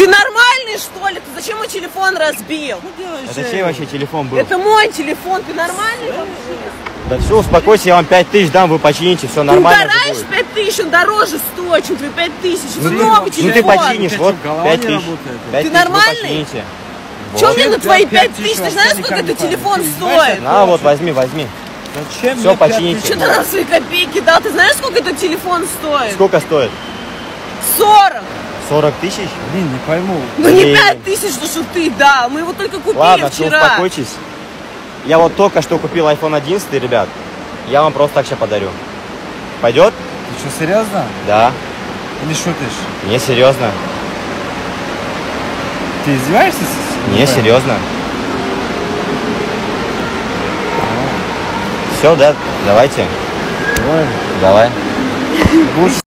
Ты нормальный, что ли? Ты зачем мой телефон разбил? Это чей вообще телефон был? Это мой телефон, ты нормальный вообще? Да все, успокойся, я вам 5000 дам, вы почините, все нормально. Ты угораешь 5000, он дороже стоит, чем твои 5000. Это новый телефон. Ну ты починишь, вот 5000. Ты нормальный? Че мне на твои 5000? Ты знаешь, сколько этот телефон стоит? На, вот, возьми. Зачем? Все, почините. Что ты нам свои копейки дал? Ты знаешь, сколько этот телефон стоит? Сколько стоит? 40. 40 000? Блин, не пойму. Ну не 5000, что ты дал. Мы его только купили Ладно, все, вчера. успокойтесь. Я вот только что купил iPhone 11, ребят. Я вам просто так сейчас подарю. Пойдет? Ты что, серьезно? Да. Или шутишь? Не, серьезно. Ты издеваешься? Не, серьезно. Все, да, давайте. Давай. Давай. Лучше